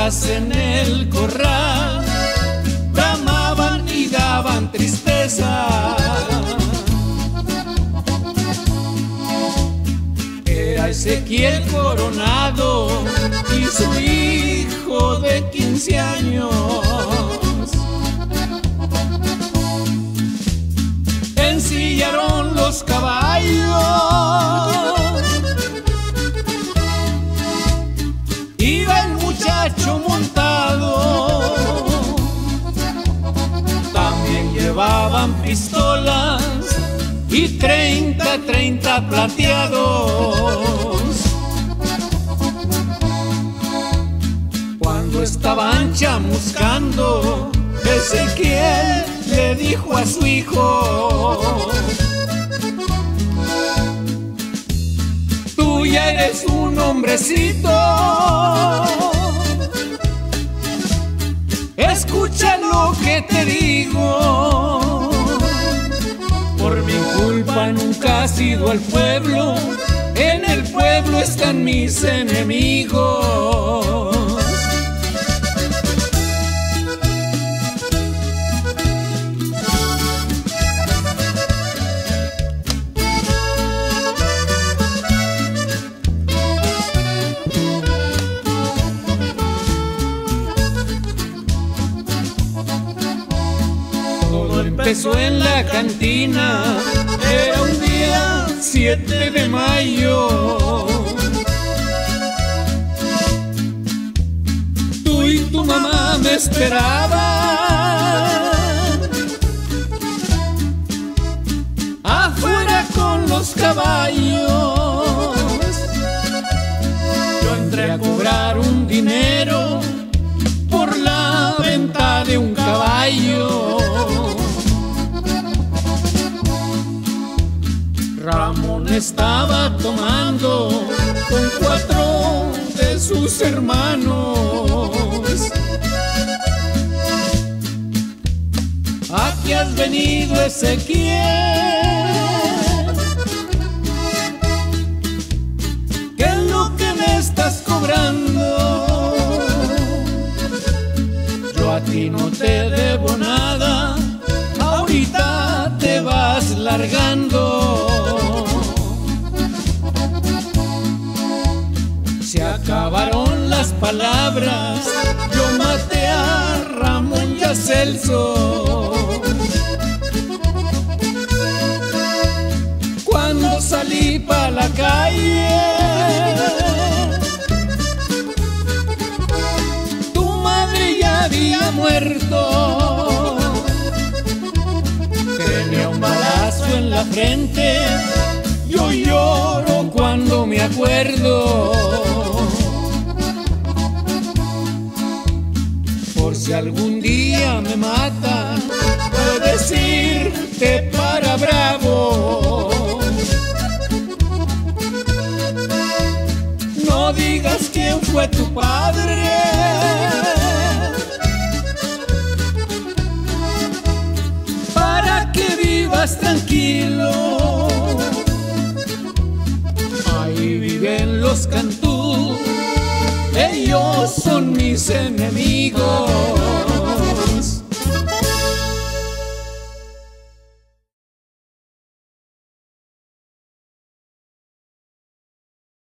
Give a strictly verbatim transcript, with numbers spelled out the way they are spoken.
vacas en el corral bramaban y daban tristeza. Era Ezequiel Coronado y su hijo de quince años. Ensillaron los caballos, iba el muchacho montado. También llevaban pistolas y treinta, treinta plateados. Cuando estaban chamuscando, Ezequiel le dijo a su hijo: tú ya eres un hombrecito, escucha lo que te digo. Por mi culpa nunca has ido al pueblo, en el pueblo están mis enemigos. Todo empezó en la cantina, era un día siete de mayo. Tú y tu mamá me esperaban afuera con los caballos. Yo entré a cobrar un dinero por la venta de un caballo. Ramón estaba tomando con cuatro de sus hermanos. Aquí has venido, Ezequiel, ¿qué es lo que me estás cobrando? Yo a ti no te debo nada, ahorita te vas largando. Se acabaron las palabras, yo maté a Ramón y a Celso. Cuando salí pa' la calle, tu madre ya había muerto. Tenía un balazo en la frente, yo lloro cuando me acuerdo. Por si algún día me matan, puedes irte para Bravo. No digas quién fue tu padre, para que vivas tranquilo.